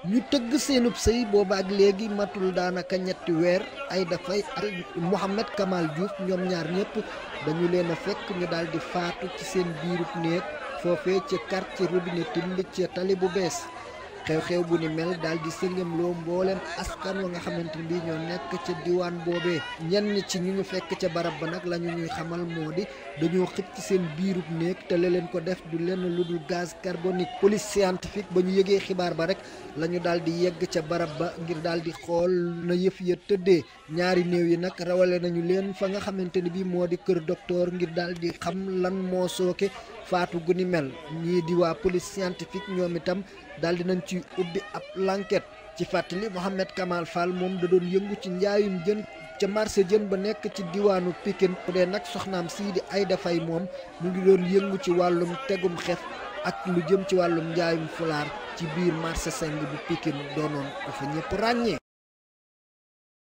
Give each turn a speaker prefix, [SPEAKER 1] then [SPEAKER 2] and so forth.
[SPEAKER 1] ñu tëgg seenub sëy boobaak léegi matul daanaka ñetti weer Aïda Faye ak Mouhamed Kamal Diouf ñoom ñaar ñëpp dañu leen a fekk ñu daal di faatu ci seen biirub néeg foofee ca quartier Robinet Till ca tali bu bees xew-xew bu ni mel daal di sëngëmloo mbooleem askan wa nga xamante ni ñoo nekk ca diwaan boobee ñenn ci ñu fekk ca barab ba nag la ñu ñuy xamal moo di dañoo xëcc ci seen biirub néeg te la leen ko def du lenn lu dul gaz carbonique. Police scientifique ba ñu yëgee xibaar ba rek la ñu daal di yegg ca barab ba ngir daal di xool na yëf ya tëddee ñaari néew yi nag rawale nañu leen fa nga xamante ni bii moo di kër docteur ngir daal di xam lan moo sooke faatu gu ni mel ñii di waa police scientifique ñoom itam daal di nañ ci ubbi ab l'enquête. ci fàttali Mouhamed Kamal Fall moom da doon yëngu ci njaayum jën ca marché jën ba nekk ci diwaanu Pikine bu dee nag soxnaam sii di Aïda Faye moom mu ngi doon yëngu ci wàllum tegum xef ak lu jëm ci wàllum njaayum fulaar ci biir marché seng bu Pikine doonoon ko fa ñëpp ràññee.